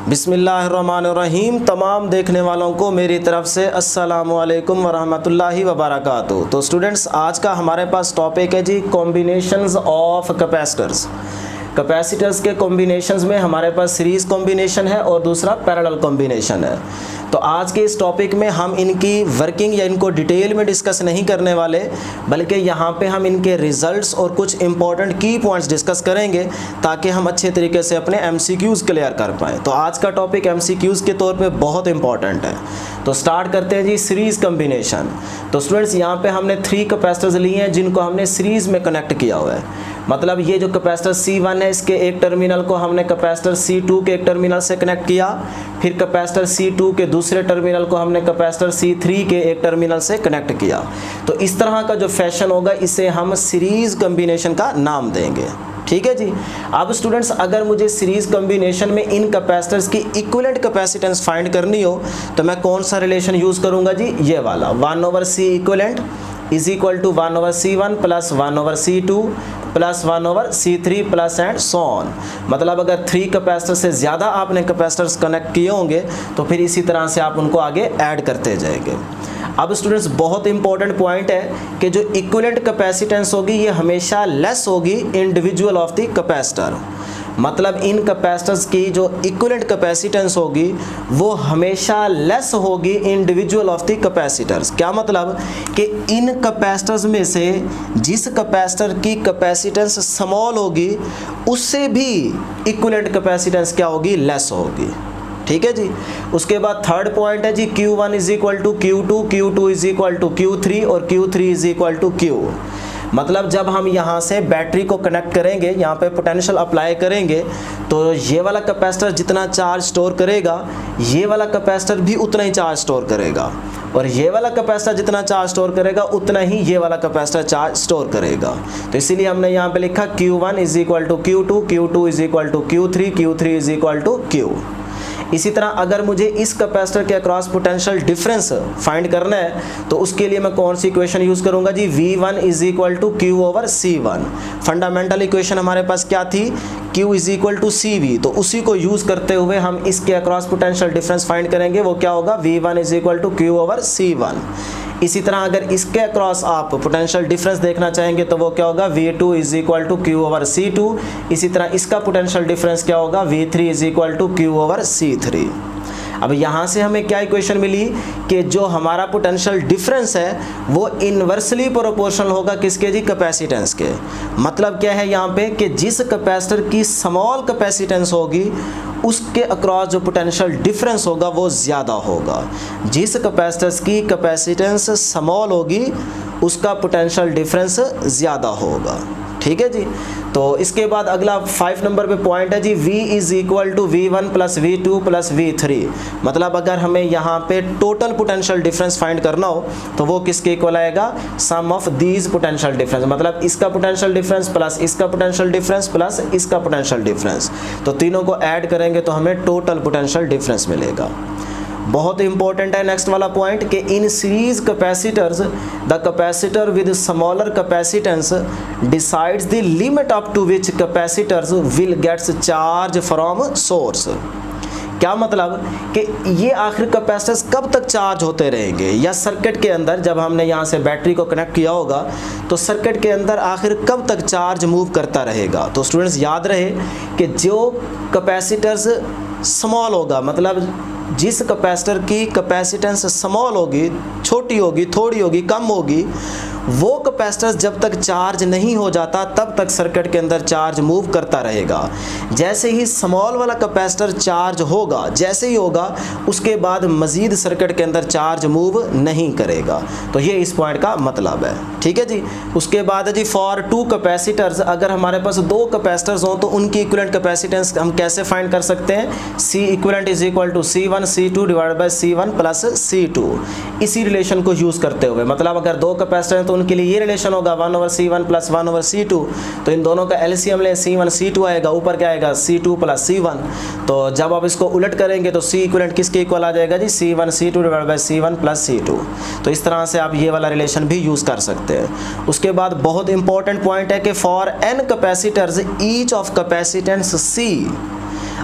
बिस्मिल्लाहिर्रहमानिर्रहीम। तमाम देखने वालों को मेरी तरफ से अस्सलामु अलैकुम वरहमतुल्लाहि वबरकातुहू। तो स्टूडेंट्स, आज का हमारे पास टॉपिक है जी कॉम्बिनेशंस ऑफ कैपेसिटर्स। कैपेसिटर्स के कॉम्बिनेशंस में हमारे पास सीरीज़ कॉम्बिनेशन है और दूसरा पैरेलल कॉम्बिनेशन है। तो आज के इस टॉपिक में हम इनकी वर्किंग या इनको डिटेल में डिस्कस नहीं करने वाले, बल्कि यहाँ पे हम इनके रिजल्ट्स और कुछ इंपॉर्टेंट की पॉइंट्स डिस्कस करेंगे ताकि हम अच्छे तरीके से अपने एमसीक्यूज़ क्लियर कर पाएँ। तो आज का टॉपिक एमसीक्यूज़ के तौर पे बहुत इंपॉर्टेंट है। तो स्टार्ट करते हैं जी सीरीज़ कॉम्बिनेशन। तो स्टूडेंट्स, यहाँ पे हमने 3 कैपेसिटर्स लिए हैं जिनको हमने सीरीज़ में कनेक्ट किया हुआ है। मतलब ये जो कैपेसिटर C1 है, इसके एक टर्मिनल को हमने कैपेसिटर C2 के एक टर्मिनल से कनेक्ट किया, फिर कैपेसिटर C2 के दूसरे टर्मिनल को हमने कैपेसिटर C3 के एक टर्मिनल से कनेक्ट किया। तो इस तरह का जो फैशन होगा इसे हम सीरीज़ कॉम्बिनेशन का नाम देंगे। ठीक है जी। अब स्टूडेंट्स, अगर मुझे सीरीज़ कॉम्बिनेशन में इन कैपेसिटर्स की इक्विवेलेंट कैपेसिटेंस फाइंड करनी हो तो मैं कौन सा रिलेशन यूज़ करूँगा जी? ये वाला 1/C equivalent is equal to 1/C1 plus 1/C2 plus 1/C3 plus and so on. मतलब अगर 3 कैपेसिटर से ज़्यादा आपने कैपेसिटर्स कनेक्ट किए होंगे तो फिर इसी तरह से आप उनको आगे ऐड करते जाएंगे। अब स्टूडेंट्स, बहुत इंपॉर्टेंट पॉइंट है कि जो इक्विवेलेंट कैपेसिटेंस होगी ये हमेशा लेस होगी इंडिविजुअल ऑफ द कैपेसिटर। मतलब इन कैपेसिटर्स की जो इक्विवेलेंट कैपेसिटेंस होगी वो हमेशा लेस होगी इंडिविजुअल ऑफ द कैपेसिटर्स। क्या मतलब कि इन कैपेसिटर्स में से जिस कैपेसिटर की कैपेसिटेंस स्मॉल होगी उससे भी इक्विवेलेंट कैपेसिटेंस क्या होगी? लेस होगी। ठीक है जी। उसके बाद थर्ड पॉइंट है जी Q1 is equal to Q2, Q2 is equal to Q3 और Q3 is equal to Q। मतलब जब हम यहाँ से बैटरी को कनेक्ट करेंगे, यहाँ पे पोटेंशियल अप्लाई करेंगे, तो ये वाला कैपेसिटर जितना चार्ज स्टोर करेगा ये वाला कैपेसिटर भी उतना ही चार्ज स्टोर करेगा, और ये वाला कैपेसिटर जितना चार्ज स्टोर करेगा उतना ही ये वाला कैपेसिटर चार्ज स्टोर करेगा। तो इसीलिए हमने यहाँ पे लिखा Q1 is equal to Q2, Q2 is equal to Q3, Q3 is equal to Q। इसी तरह अगर मुझे इस कैपेसिटर के अक्रॉस पोटेंशियल डिफरेंस फाइंड करना है तो उसके लिए मैं कौन सी इक्वेशन यूज़ करूंगा जी? V1 is equal to Q/C1। Fundamental equation हमारे पास क्या थी? Q is equal to CV। तो उसी को यूज़ करते हुए हम इसके अक्रॉस पोटेंशियल डिफरेंस फाइंड करेंगे। वो क्या होगा? V1 is equal to Q/C1। इसी तरह अगर इसके अक्रॉस आप पोटेंशियल डिफरेंस देखना चाहेंगे तो वो क्या होगा? V2 is equal to Q/C2। इसी तरह इसका पोटेंशियल डिफरेंस क्या होगा? V3 is equal to Q/C3। अब यहाँ से हमें क्या इक्वेशन मिली कि जो हमारा पोटेंशियल डिफरेंस है वो इन्वर्सली प्रोपोर्शनल होगा किसके जी? कैपेसिटेंस के। मतलब क्या है यहाँ पे कि जिस कैपेसिटर की स्मॉल कैपेसिटेंस होगी उसके अक्रॉस जो पोटेंशियल डिफरेंस होगा वो ज़्यादा होगा। जिस कैपेसिटर की कैपेसिटेंस स्मॉल होगी उसका पोटेंशियल डिफरेंस ज़्यादा होगा। ठीक है जी। तो इसके बाद अगला 5 नंबर पे पॉइंट है जी V is equal to V1 plus V2 plus V3। मतलब अगर हमें यहाँ पे टोटल पोटेंशियल डिफरेंस फाइंड करना हो तो वो किसके इक्वल आएगा? Sum of these potential difference. मतलब इसका पोटेंशियल डिफरेंस प्लस इसका पोटेंशियल डिफरेंस प्लस इसका पोटेंशियल डिफरेंस, तो तीनों को ऐड करेंगे तो हमें टोटल पोटेंशियल डिफरेंस मिलेगा। बहुत इंपॉर्टेंट है नेक्स्ट वाला पॉइंट कि in series capacitors the capacitor with smaller capacitance decides the limit up to which capacitors will gets charge from source. क्या मतलब कि ये आखिर कैपेसिटर्स कब तक चार्ज होते रहेंगे, या सर्किट के अंदर जब हमने यहाँ से बैटरी को कनेक्ट किया होगा तो सर्किट के अंदर आखिर कब तक चार्ज मूव करता रहेगा। तो स्टूडेंट्स याद रहे कि जो कैपेसिटर्स स्मॉल होगा, मतलब जिस कैपेसिटर की कैपेसिटेंस स्मॉल होगी, छोटी होगी, थोड़ी होगी, कम होगी, वो कैपेसिटर जब तक चार्ज नहीं हो जाता तब तक सर्किट के अंदर चार्ज मूव करता रहेगा। जैसे ही स्मॉल वाला कैपेसिटर चार्ज होगा, जैसे ही होगा उसके बाद मज़ीद सर्किट के अंदर चार्ज मूव नहीं करेगा। तो ये इस पॉइंट का मतलब है। ठीक है जी। उसके बाद है जी फॉर 2 कैपेसिटर्स। अगर हमारे पास 2 कैपेसिटर्स हों तो उनकी इक्विवेलेंट कैपेसिटेंस हम कैसे फाइंड कर सकते हैं? C equivalent is equal to C1 C2 divided by C1 plus C2। इसी रिलेशन को यूज़ करते हुए, मतलब अगर 2 कैपेसिटर हैं तो उनके लिए ये रिलेशन होगा 1/C1 प्लस 1/C2। तो इन दोनों का एलसीएम लें, C1 C2 आएगा, ऊपर क्या आएगा? C2 plus C1। तो जब आप इसको उलट करेंगे तो C इक्विवेलेंट किसके इक्वल आ जाएगा जी? C1 C2 divided by C1 plus C2। तो इस तरह से आप ये वाला रिलेशन भी यूज़ कर सकते हैं। उसके बाद बहुत इंपॉर्टेंट पॉइंट है कि for n capacitors each of capacitance C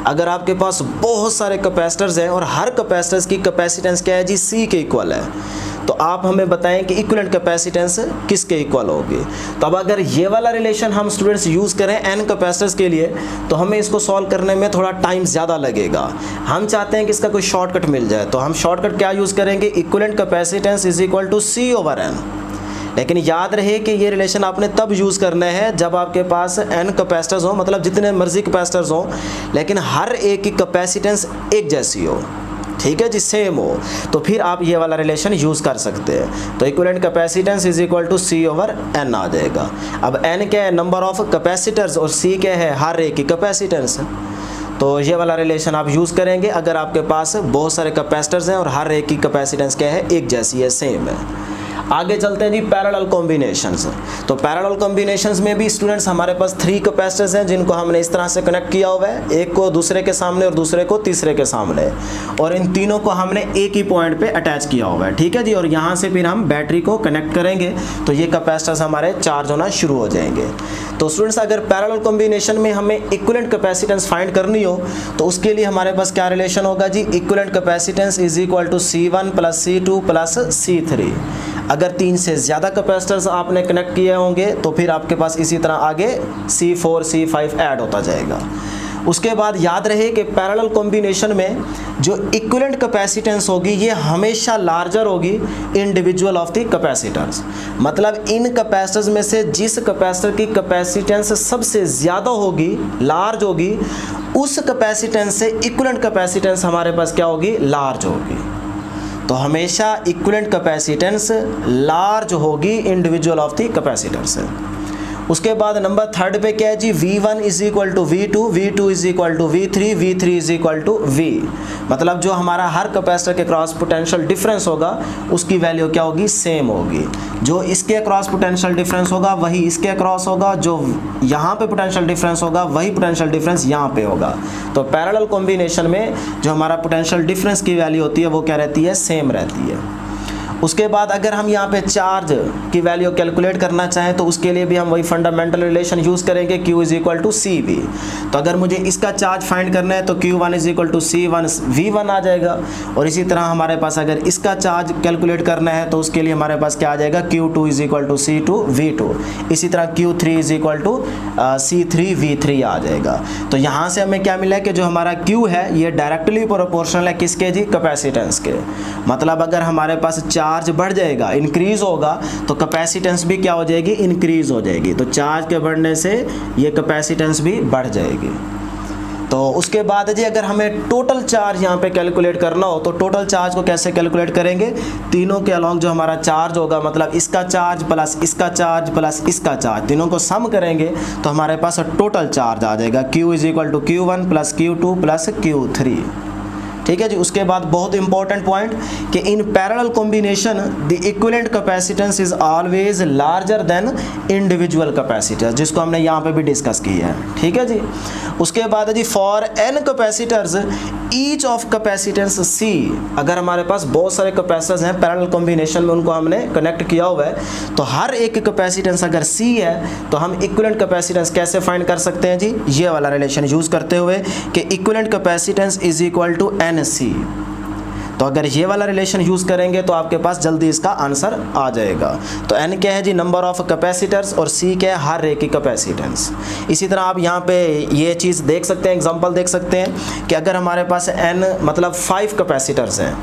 अगर आपके पास बहुत सारे कैपेसिटर्स हैं और हर कैपेसिटर्स की कैपेसिटेंस क्या है जी, C के इक्वल है, तो आप हमें बताएं कि इक्विवेलेंट कैपेसिटेंस किसके इक्वल होगी। तो अब अगर ये वाला रिलेशन हम स्टूडेंट्स यूज़ करें n कैपेसिटर्स के लिए, तो हमें इसको सॉल्व करने में थोड़ा टाइम ज़्यादा लगेगा। हम चाहते हैं कि इसका कोई शॉर्टकट मिल जाए, तो हम शॉर्टकट क्या यूज़ करेंगे, equivalent capacitance is equal to C/n। लेकिन याद रहे कि ये रिलेशन आपने तब यूज़ करना है जब आपके पास n कैपेसिटर्स हो, मतलब जितने मर्जी कैपेसिटर्स हो, लेकिन हर एक की कैपेसिटेंस एक जैसी हो, ठीक है जी, सेम हो, तो फिर आप ये वाला रिलेशन यूज़ कर सकते हैं। तो equivalent capacitance is equal to C/n आ जाएगा। अब n क्या है, नंबर ऑफ कैपेसिटर्स, और C क्या है, हर एक की कैपेसिटेंस। तो ये वाला रिलेशन आप यूज़ करेंगे अगर आपके पास बहुत सारे कैपेसिटर्स हैं और हर एक की कैपेसिटेंस क्या है, एक जैसी है, सेम है। आगे चलते हैं जी पैरेलल कॉम्बिनेशंस। तो पैरेलल कॉम्बिनेशंस में भी स्टूडेंट्स हमारे पास 3 कैपेसिटर्स हैं जिनको हमने इस तरह से कनेक्ट किया हुआ है, एक को दूसरे के सामने और दूसरे को तीसरे के सामने, और इन तीनों को हमने एक ही पॉइंट पे अटैच किया हुआ है, ठीक है जी। और यहाँ से फिर हम बैटरी को कनेक्ट करेंगे तो ये कैपेसिटर्स हमारे चार्ज होना शुरू हो जाएंगे। तो स्टूडेंट्स अगर पैरेलल कॉम्बिनेशन में हमें इक्विवेलेंट कैपेसिटेंस फाइंड करनी हो तो उसके लिए हमारे पास क्या रिलेशन होगा जी, equivalent capacitance is equal to C1 plus C2 plus C3। अगर 3 से ज़्यादा कैपेसिटर्स आपने कनेक्ट किए होंगे तो फिर आपके पास इसी तरह आगे C4 C5 ऐड होता जाएगा। उसके बाद याद रहे कि पैरेलल कॉम्बिनेशन में जो इक्विवेलेंट कैपेसिटेंस होगी ये हमेशा लार्जर होगी इंडिविजुअल ऑफ द कैपेसिटर्स। मतलब इन कैपेसिटर्स में से जिस कैपेसिटर की कैपेसिटेंस सबसे ज़्यादा होगी, लार्ज होगी, उस कैपेसिटेंस से इक्विवेलेंट कैपेसिटेंस हमारे पास क्या होगी, लार्ज होगी। तो हमेशा इक्विवेलेंट कैपेसिटेंस लार्ज होगी इंडिविजुअल ऑफ द कैपेसिटर से। उसके बाद नंबर 3 पे क्या है जी, V1 is equal to V2, V2 is equal to V3, V3 is equal to V। मतलब जो हमारा हर कैपेसिटर के क्रॉस पोटेंशियल डिफरेंस होगा उसकी वैल्यू क्या होगी, सेम होगी। जो इसके क्रॉस पोटेंशियल डिफरेंस होगा वही इसके क्रॉस होगा, जो यहाँ पे पोटेंशियल डिफरेंस होगा वही पोटेंशियल डिफरेंस यहाँ पे होगा। तो पैरेलल कॉम्बिनेशन में जो हमारा पोटेंशियल डिफरेंस की वैल्यू होती है वो क्या रहती है, सेम रहती है। उसके बाद अगर हम यहाँ पे चार्ज की वैल्यू कैलकुलेट करना चाहें तो उसके लिए भी हम वही फंडामेंटल रिलेशन यूज़ करेंगे, Q is equal to CV। तो अगर मुझे इसका चार्ज फाइंड करना है तो Q1 is equal to C1 V1 आ जाएगा। और इसी तरह हमारे पास अगर इसका चार्ज कैलकुलेट करना है तो उसके लिए हमारे पास क्या आ जाएगा, Q2 is equal to C2 V2। इसी तरह Q3 is equal to C3 V3 आ जाएगा। तो यहाँ से हमें क्या मिला है कि जो हमारा Q है ये डायरेक्टली प्रोपोर्शनल है किसके जी, कैपेसिटेंस के। मतलब अगर हमारे पास चार्ज बढ़ जाएगा, इंक्रीज होगा, तो कैपेसिटेंस भी क्या हो जाएगी, इंक्रीज हो जाएगी। तो चार्ज के बढ़ने से ये कैपेसिटेंस भी बढ़ जाएगी। तो उसके बाद जी अगर हमें टोटल चार्ज यहाँ पे कैलकुलेट करना हो तो टोटल चार्ज को कैसे कैलकुलेट करेंगे, तीनों के अलॉन्ग जो हमारा चार्ज होगा, मतलब इसका चार्ज प्लस इसका चार्ज प्लस इसका चार्ज, तीनों को सम करेंगे तो हमारे पास टोटल चार्ज आ जाएगा, Q is equal to Q1 plus Q2 plus Q3। ठीक है जी। उसके बाद बहुत इंपॉर्टेंट पॉइंट कि in parallel combination the equivalent capacitance is always larger than individual capacitor, जिसको हमने यहाँ पे भी डिस्कस किया है। ठीक है जी। उसके बाद जी for n capacitors each of capacitance C, अगर हमारे पास बहुत सारे कैपेसिटर्स हैं पैरेलल कॉम्बिनेशन में, उनको हमने कनेक्ट किया हुआ है, तो हर एक कैपेसिटेंस अगर C है तो हम इक्विवेलेंट कैपेसिटेंस कैसे फाइंड कर सकते हैं जी, ये वाला रिलेशन यूज़ करते हुए कि equivalent capacitance is equal to NC। तो अगर ये वाला रिलेशन यूज़ करेंगे तो आपके पास जल्दी इसका आंसर आ जाएगा। तो n क्या है जी, नंबर ऑफ कैपेसिटर्स, और C क्या है, हर एक की कैपेसिटेंस। इसी तरह आप यहाँ पे ये चीज़ देख सकते हैं, एग्जांपल देख सकते हैं कि अगर हमारे पास n मतलब 5 कैपेसिटर्स हैं,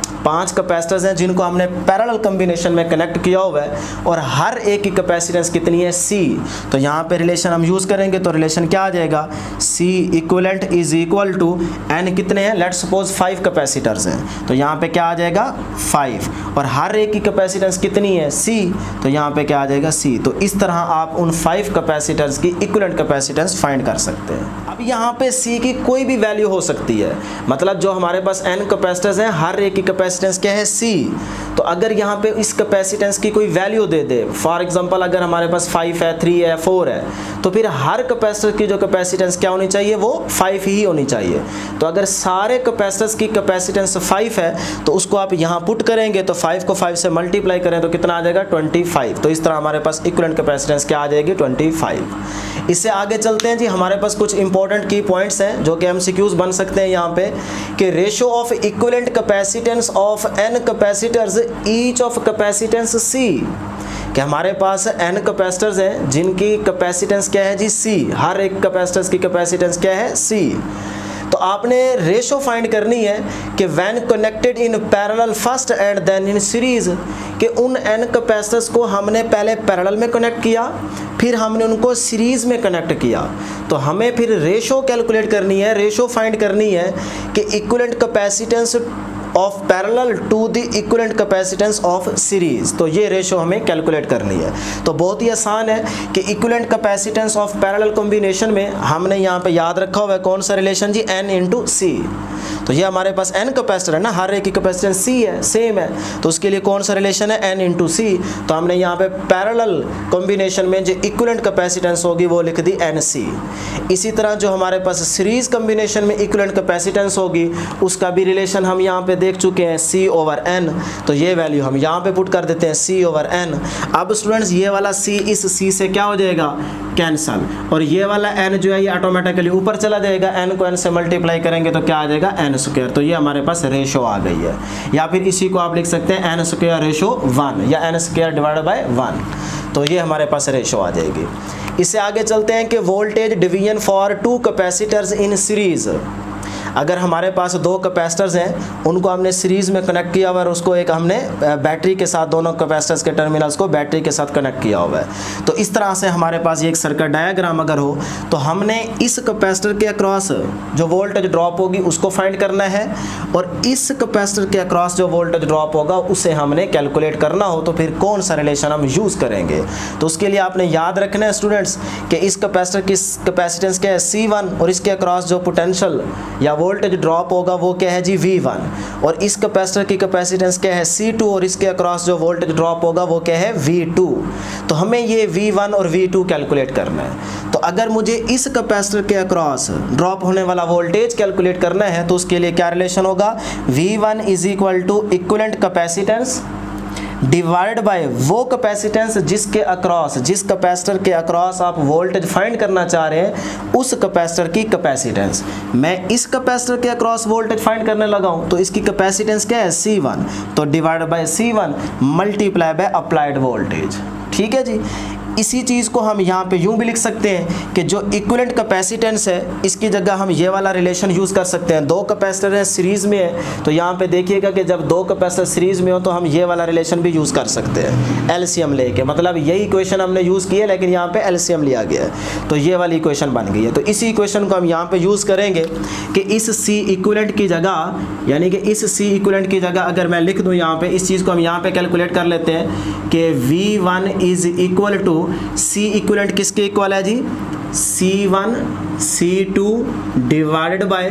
5 कैपेसिटर्स हैं जिनको हमने पैरेलल कॉम्बिनेशन में कनेक्ट किया हुआ है, और हर एक की कैपेसिटेंस कितनी है, C। तो यहाँ पे रिलेशन हम यूज़ करेंगे तो रिलेशन क्या आ जाएगा, C equivalent is equal to n कितने हैं, लेट्स सपोज 5 कैपेसिटर्स हैं, तो यहाँ पे क्या आ जाएगा 5, और हर एक की कैपेसिटेंस कितनी है, C। तो यहाँ पे क्या आ जाएगा, C। तो इस तरह आप उन 5 कैपेसिटर्स की इक्विवेलेंट कैपेसिटेंस फाइंड कर सकते हैं। अब यहाँ पे C की कोई भी वैल्यू हो सकती है, मतलब जो हमारे पास n कैपेसिटर्स हैं हर एक की कैपेसिटेंस कैपेसिटेंस क्या है C। तो अगर यहाँ पे इस कैपेसिटेंस की कोई वैल्यू दे दे, फॉर एग्जांपल अगर हमारे पास 5 है, 3 है, 4 है, तो फिर हर कैपेसिटर की जो कैपेसिटेंस क्या होनी चाहिए, वो 5 ही होनी चाहिए। तो अगर सारे कैपेसिटर्स की कैपेसिटेंस 5 है तो उसको आप यहाँ पुट करेंगे, तो 5 को 5 से मल्टीप्लाई करें तो कितना आ जाएगा 25। तो इस तरह हमारे पास इक्विवेलेंट कैपेसिटेंस क्या आ जाएगी 25। इससे आगे चलते हैं जी, हमारे पास कुछ इंपॉर्टेंट की पॉइंट्स हैं जो कि MCQs बन सकते हैं यहाँ पे, कि ratio of equivalent capacitance of n capacitors each of capacitance C। कि हमारे पास n कैपेसिटर्स हैं जिनकी कैपेसिटेंस क्या है जी C, हर एक कैपेसिटर्स की कैपेसिटेंस क्या है C। तो आपने रेशो फाइंड करनी है कि when connected in parallel first and then in series, कि उन n कैपेसिटर्स को हमने पहले पैरेलल में कनेक्ट किया, फिर हमने उनको सीरीज में कनेक्ट किया। तो हमें फिर रेशो कैलकुलेट करनी है, रेशो फाइंड करनी है कि equivalent capacitance of parallel to the equivalent capacitance of series. तो ये रेशो हमें कैलकुलेट करनी है। तो बहुत ही आसान है कि equivalent capacitance of parallel combination में हमने यहाँ पे याद रखा हुआ है कौन सा रिलेशन जी, n इंटू सी। तो ये हमारे पास n कैपेसिटर है ना, हर एक की कैपेसिटेंस c है, सेम है, तो उसके लिए कौन सा रिलेशन है, n इंटू सी। तो हमने यहाँ पे पैरेलल कॉम्बिनेशन में जो इक्विवेलेंट कैपेसिटेंस होगी वो लिख दी nc। इसी तरह जो हमारे पास सीरीज कॉम्बिनेशन में इक्विवेलेंट कैपेसिटेंस होगी उसका भी रिलेशन हम यहाँ पे देख चुके हैं, c ओवर n। तो ये वैल्यू हम यहाँ पे पुट कर देते हैं, c ओवर n। अब स्टूडेंट्स ये वाला c इस c से क्या हो जाएगा, कैंसल, और ये वाला n जो है ये ऑटोमेटिकली ऊपर चला जाएगा, n को n से मल्टीप्लाई करेंगे तो क्या आ जाएगा n स्क्वायर। तो ये हमारे पास रेशो आ गई है, या फिर इसी को आप लिख सकते हैं n स्क्वायर रेशो 1 या n स्क्वायर डिवाइड बाय 1। तो ये हमारे पास रेशो आ जाएगी। इससे आगे चलते हैं कि voltage division for 2 capacitors in series. अगर हमारे पास 2 कैपेसिटर्स हैं, उनको हमने सीरीज़ में कनेक्ट किया हुआ है और उसको एक हमने बैटरी के साथ, दोनों कैपेसिटर्स के टर्मिनल्स को बैटरी के साथ कनेक्ट किया हुआ है। तो इस तरह से हमारे पास ये एक सर्किट डायग्राम अगर हो तो हमने इस कैपेसिटर के अक्रॉस जो वोल्टेज ड्रॉप होगी उसको फाइंड करना है, और इस कैपेसिटर के अक्रॉस जो वोल्टेज ड्रॉप होगा उसे हमने कैलकुलेट करना हो तो फिर कौन सा रिलेशन हम यूज़ करेंगे। तो उसके लिए आपने याद रखना है स्टूडेंट्स कि इस कैपेसिटर की कैपेसिटेंस क्या है C1, और इसके अक्रॉस जो पोटेंशियल या वोल्टेज ड्रॉप होगा वो क्या है जी V1, और इस कैपेसिटर की कैपेसिटेंस क्या है C2, और इसके अक्रॉस जो वोल्टेज ड्रॉप होगा वो क्या है V2। तो हमें ये V1 और V2 कैलकुलेट करना है। तो अगर मुझे इस कैपेसिटर के अक्रॉस ड्रॉप होने वाला वोल्टेज कैलकुलेट करना है तो उसके लिए क्या रिलेशन होगा, V1 is equal to equivalent capacitance divide by वो कैपेसिटेंस जिसके अक्रॉस, जिस कैपेसिटर के अक्रॉस आप वोल्टेज फाइंड करना चाह रहे हैं उस कैपेसिटर की कैपेसिटेंस। मैं इस कैपेसिटर के अक्रॉस वोल्टेज फाइंड करने लगा हूं तो इसकी कैपेसिटेंस क्या है C1, तो divide by C1 multiply by applied voltage. ठीक है जी। इसी चीज़ को हम यहाँ पे यूँ भी लिख सकते हैं कि जो इक्विवेलेंट कैपेसिटेंस है इसकी जगह हम ये वाला रिलेशन यूज़ कर सकते हैं। 2 कैपेसिटर हैं सीरीज़ में है, तो यहाँ पे देखिएगा कि जब 2 कैपेसिटर सीरीज़ में हो तो हम ये वाला रिलेशन भी यूज़ कर सकते हैं एलसीएम लेके। मतलब यही इक्वेशन हमने यूज़ की है लेकिन यहाँ पे एलसीएम लिया गया है, तो ये वाली इक्वेशन बन गई है। तो इसी इक्वेशन को हम यहाँ पे यूज़ करेंगे कि इस C इक्विवेलेंट की जगह, यानी कि इस C इक्विवेलेंट की जगह अगर मैं लिख दूँ यहाँ पे, इस चीज़ को हम यहाँ पे कैलकुलेट कर लेते हैं कि V1 is equal to C equivalent किसके इक्वल है जी, C1 C2 divided by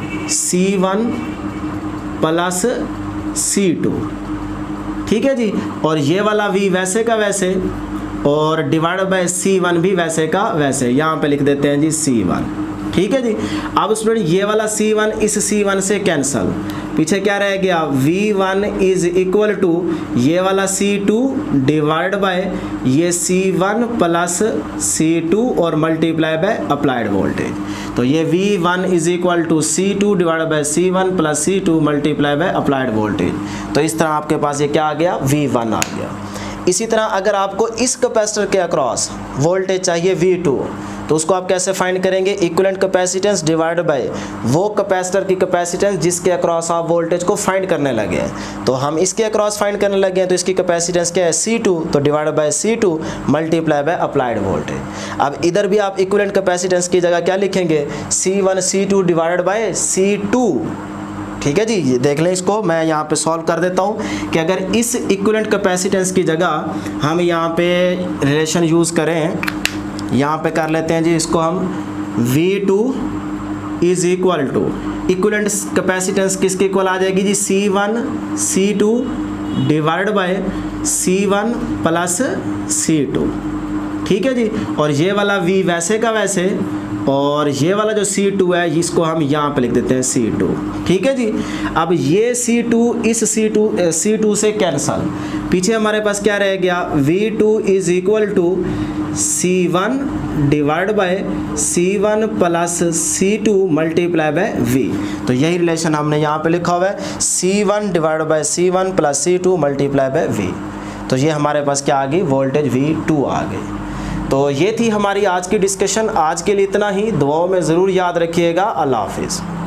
C1 plus C2। ठीक है जी। और ये वाला V वैसे का वैसे और डिवाइड बाय C1 भी वैसे का वैसे, यहाँ पे लिख देते हैं जी C1। ठीक है जी। अब स्टूडेंट ये वाला C1 इस C1 से कैंसल, पीछे क्या रह गया, V1 इज इक्वल टू ये वाला C2 डिवाइड बाय ये C1 प्लस C2 और मल्टीप्लाई बाय अप्लाइड वोल्टेज। तो ये V1 is equal to C2 divide by C1 plus C2 multiply by applied voltage. तो इस तरह आपके पास ये क्या आ गया, V1 आ गया। इसी तरह अगर आपको इस कैपेसिटर के अक्रॉस वोल्टेज चाहिए V2 तो उसको आप कैसे फाइंड करेंगे, इक्विवेलेंट कैपेसिटेंस डिवाइड बाय वो कैपेसिटर की कैपेसिटेंस जिसके अक्रॉस आप वोल्टेज को फाइंड करने लगे हैं। तो हम इसके अक्रॉस फाइंड करने लगे हैं तो इसकी कैपेसिटेंस क्या है C2, तो divide by C2 multiply by applied voltage. अब इधर भी आप इक्विवेलेंट कैपेसिटेंस की जगह क्या लिखेंगे, C1 C2 divide by C2। ठीक है जी। ये देख लें, इसको मैं यहाँ पे सॉल्व कर देता हूँ कि अगर इस इक्विवेलेंट कैपेसिटेंस की जगह हम यहाँ पे रिलेशन यूज़ करें, यहाँ पे कर लेते हैं जी इसको हम V2 is equal to equivalent capacitance किसके इक्वल आ जाएगी जी, C1 C2 divide by C1 plus C2, ठीक है जी। और ये वाला V वैसे का वैसे, और ये वाला जो C2 है इसको हम यहाँ पे लिख देते हैं C2, ठीक है जी। अब ये C2 इस C2 से कैंसल, पीछे हमारे पास क्या रह गया, V2 is equal to C1 divide by C1 plus C2 multiply by V। तो यही रिलेशन हमने यहाँ पे लिखा हुआ है, C1 divide by C1 plus C2 multiply by V। तो ये हमारे पास क्या आ गई, वोल्टेज V2 आ गई। तो ये थी हमारी आज की डिस्कशन। आज के लिए इतना ही, दुआओं में ज़रूर याद रखिएगा। अल्लाह हाफिज़।